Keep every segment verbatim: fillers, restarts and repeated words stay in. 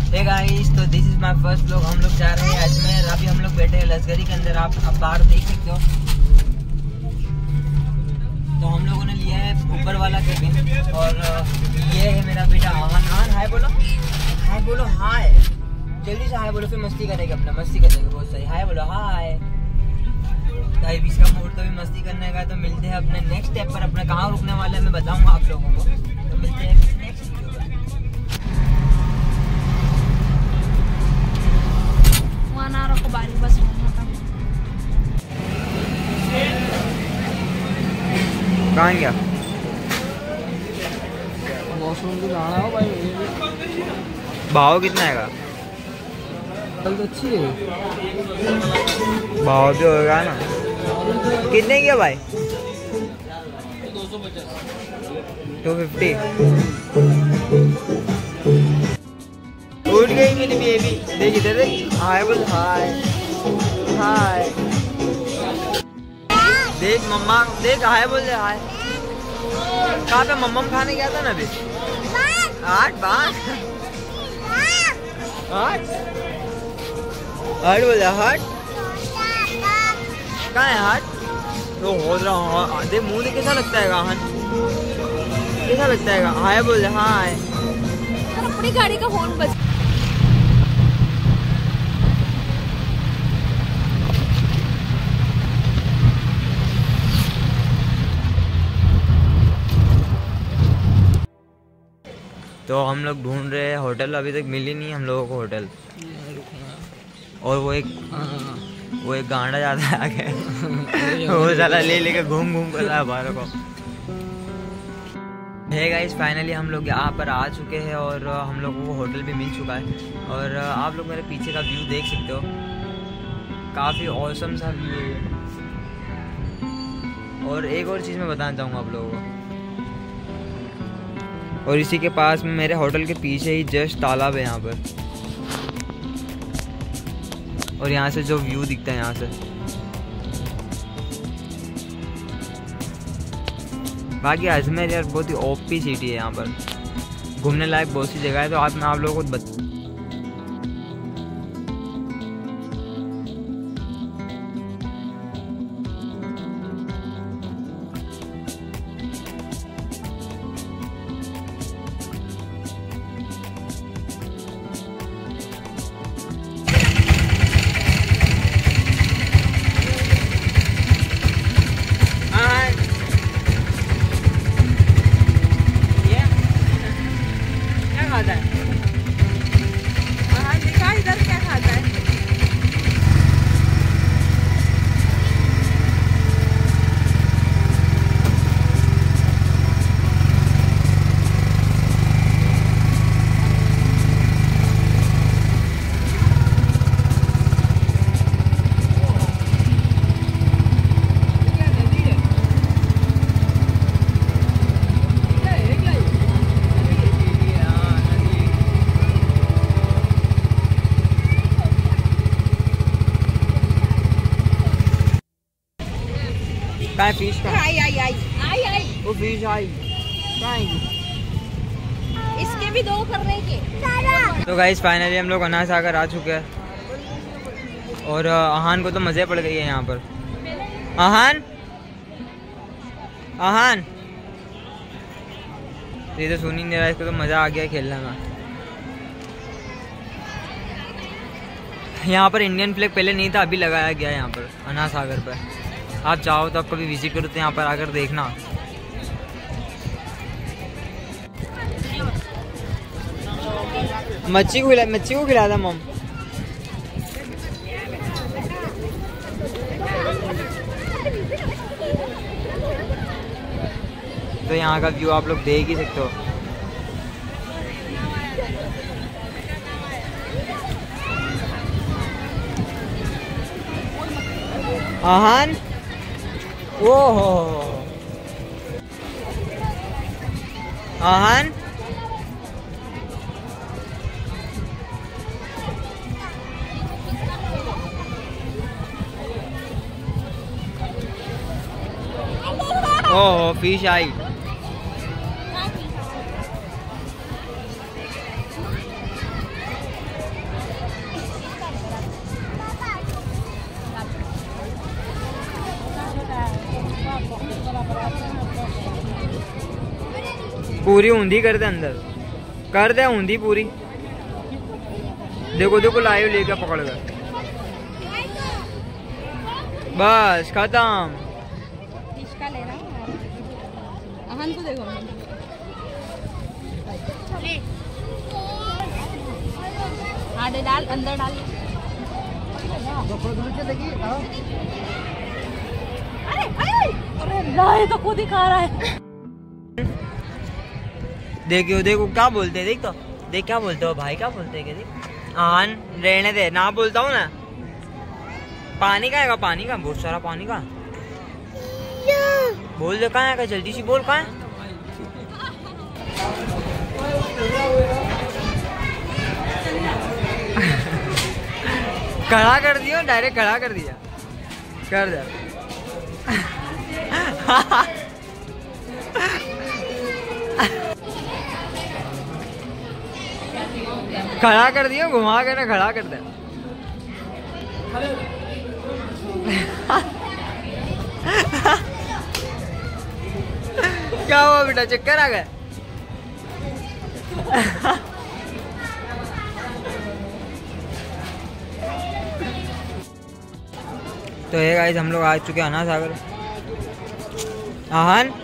हे guys, तो this is my first vlog. हम लोग जा रहे हैं अजमेर। अभी हम लोग बैठे हैं लश्करी के अंदर, आप अब बाहर देख सकते हो। तो हम लोगों ने लिया है ऊपर वाला केबिन और ये है मेरा बेटा आहान। आहान हाय बोलो, हाय बोलो, हाय जल्दी से हाय बोलो, फिर मस्ती करेगा, अपना मस्ती करेगा बहुत सही। हाय बोलो, हाय। गाइस इसका मूड तो भी मस्ती करने का। तो मिलते हैं अपने नेक्स्ट स्टेप पर। अपना कहाँ रुकने वाला है मैं बताऊंगा आप लोगों को। तो मिलते हैं नेक्स्ट वीडियो पर। को बारी बस कहाँ गया? मौसम भी जाना हो भाई। भाव कितना है? तो अच्छी है भाव भी होगा ना। कितने की है भाई? Two fifty. उठ गई मेरी बेबी। देख इधर देख, हाय बोल, हाय हाय। देख मम्मा, देख हाय बोल, हाय। कहाँ पे मम्मा खाने गया था ना अभी? आठ बार आठ आठ बोल, हाट कहाँ है हाट? तो हो रहा देख मुँह देख कैसा लगता है गाहन, कैसा लगता है? हाय बोल, हाय। अपनी गाड़ी का हॉर्न बज। तो हम लोग ढूंढ रहे हैं होटल, अभी तक मिली नहीं हम लोगों को होटल। और वो एक वो एक गांडा जाता है आगे वो साला ले लेके घूम घूम कर रहा है बाहर को। हे गाइस, फाइनली हम लोग यहाँ पर आ चुके हैं और हम लोगों को होटल भी मिल चुका है। और आप लोग मेरे पीछे का व्यू देख सकते हो, काफ़ी औसम सा व्यू है। और एक और चीज़ मैं बताना चाहूँगा आप लोगों को। और इसी के पास में मेरे होटल के पीछे ही जस्ट तालाब है यहाँ पर। और यहाँ से जो व्यू दिखता है यहाँ से, बाकी अजमेर यार बहुत ही ओपी सिटी है। यहाँ पर घूमने लायक बहुत सी जगह है। तो आज मैं आप लोगों को बता कहाँ फिश का? आई आई आई आई आई वो फिश आई कहाँ? इसके भी दो करने के। तो गाइस फाइनली हम लोग अनाज सागर आ चुके हैं। और आहान को तो मज़े पड़ गई है यहाँ पर। आहान आहान ये तो सुन ही नहीं रहा, इसको तो मज़ा आ गया खेलने में। यहाँ पर इंडियन फ्लैग पहले नहीं था, अभी लगाया गया है यहाँ पर अनाज सागर पर। आप चाहो तो आप कभी विजिट करो तो यहाँ पर आकर देखना। मच्छी को खिला मच्छी को खिला था मम। तो यहाँ का व्यू आप लोग देख ही सकते हो। आहान ओहो आहान ओहो फिश आई। पूरी ऊंधी कर दे अंदर, कर दे ऊंधी पूरी। देखो देखो लाइव लेके पकड़ कर, बस खत्म। इसका ले रहा हूँ अहन को देखो। आधे डाल अंदर डाल। अरे अरे अरे नहीं तो खुद ही खा रहा है। देखियो देखो क्या बोलते हैं, देख तो देख क्या बोलते हो भाई, क्या बोलते हैं देख। आन रहने दे ना, बोलता हूँ ना। पानी का है, पानी का बहुत सारा पानी का बोल दे। कहाँ है, जल्दी सी बोल कहाँ है। खड़ा कर दिया, डायरेक्ट खड़ा कर दिया, कर दे। खड़ा कर दिया, घुमा कर ना खड़ा कर दे। क्या हुआ बेटा, चक्कर आ गए? तो ये गाइस हम लोग आ चुके हैं अनाथ सागर। आहन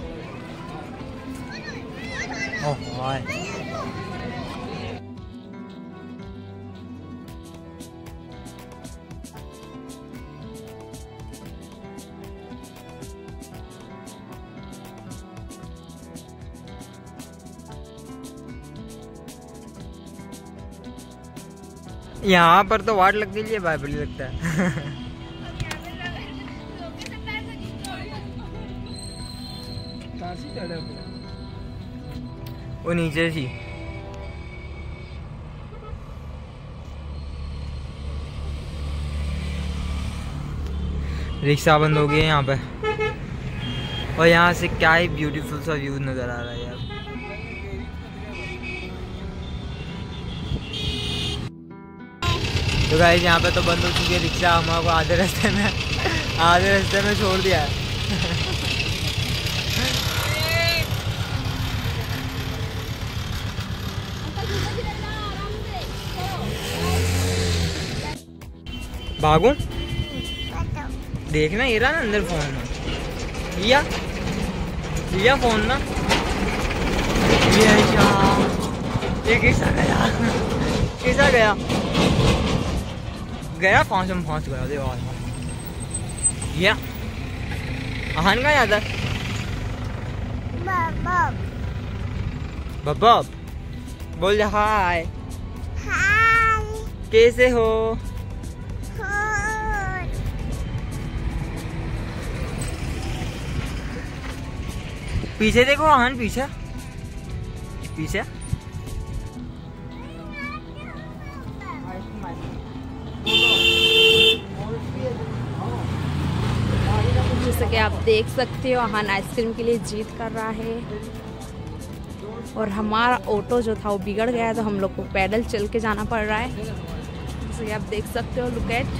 ओह भाई, यहाँ पर तो वाट लगती है, बाइबल लगता है। वो नीचे सी रिक्शा बंद हो गई है यहाँ पे, और यहाँ से क्या ही ब्यूटीफुल सा व्यू नजर आ रहा है यार। तो गाइस यहाँ पे तो बंद हो चुकी है रिक्शा, हमारे आधे रास्ते में आधे रास्ते में छोड़ दिया है। भागू देखना, ये रहा ना अंदर फोन में, लिया लिया फोन ना, ये ये किसा गया, किसा गया गया फांस में फांस गया। देखो ये आहन का याद है, बब्बा बोल जा हाय, कैसे हो? पीछे देखो आहन, पीछे पीछे जैसे कि आप देख सकते हो आहन आइसक्रीम के लिए जिद कर रहा है, और हमारा ऑटो जो था वो बिगड़ गया है, तो हम लोग को पैदल चल के जाना पड़ रहा है। जैसे कि आप देख सकते हो, लुक एट।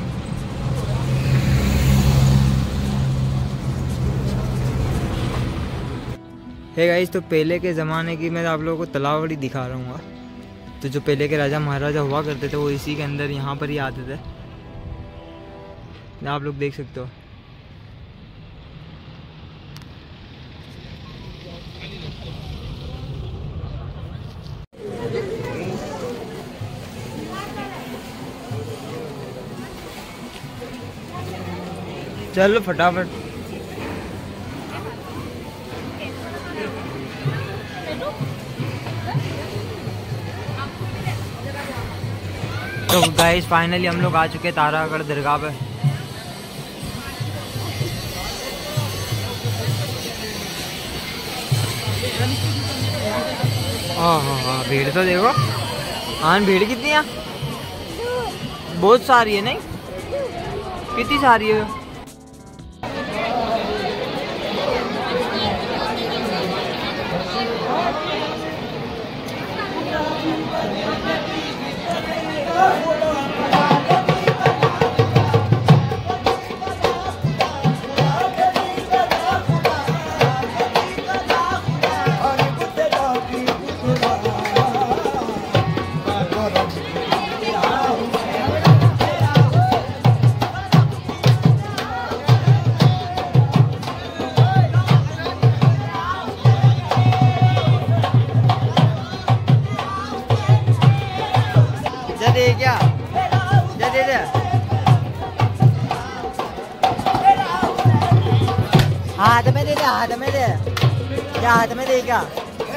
है गाइस, तो पहले के ज़माने की मैं आप लोगों को तलावड़ी दिखा रहा हूँ। तो जो पहले के राजा महाराजा हुआ करते थे वो इसी के अंदर यहाँ पर ही आते थे, आप लोग देख सकते हो। चलो फटाफट। तो गाइस फाइनली हम लोग आ चुके हैं तारागढ़ दरगाह पे। हाँ हाँ हाँ, भीड़ तो देखो हाँ, भीड़ कितनी है, बहुत सारी है, नहीं कितनी सारी है। दे क्या? जा दे दे। हाथ में दे दे, हाथ में दे क्या? हाथ में दे क्या?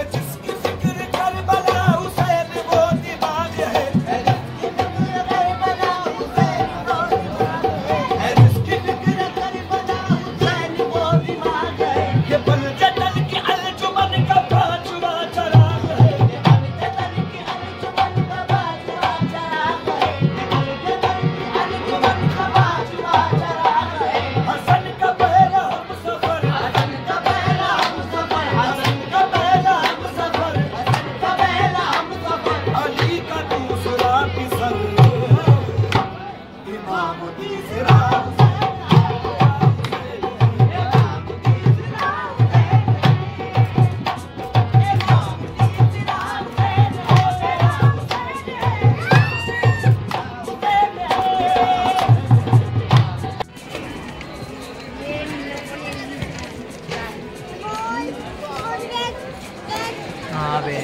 हाँ बे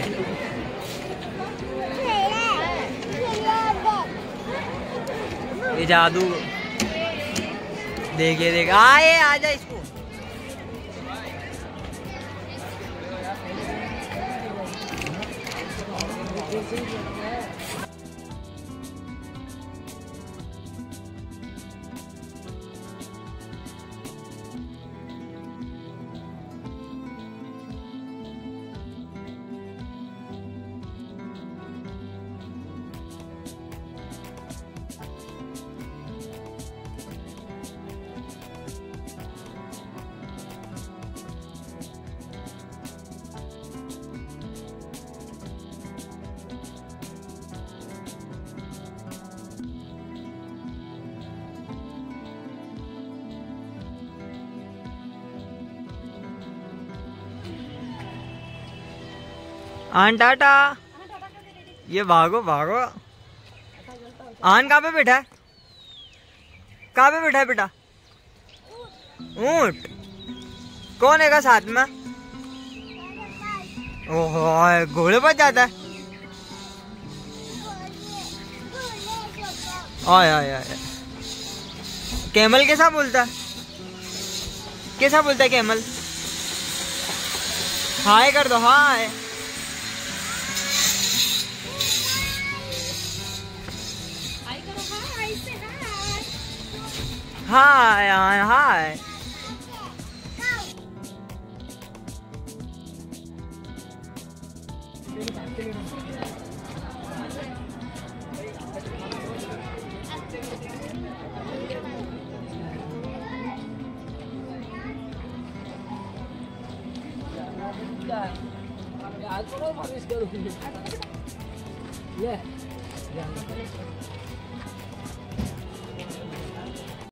ये जादू देखे देख आए आजा इसको। आन टाटा। ये भागो भागो। आन कहाँ पे बैठा है? कहाँ पे बैठा है बेटा? ऊंट कौन है का साथ में? ओहो घोड़े पर जाता है। आय आय आय। कैमल कैसा बोलता है? कैसा बोलता है कैमल? हाय कर दो हाय। हाय हाय। आज थोड़ा मालिश करूँगी। ये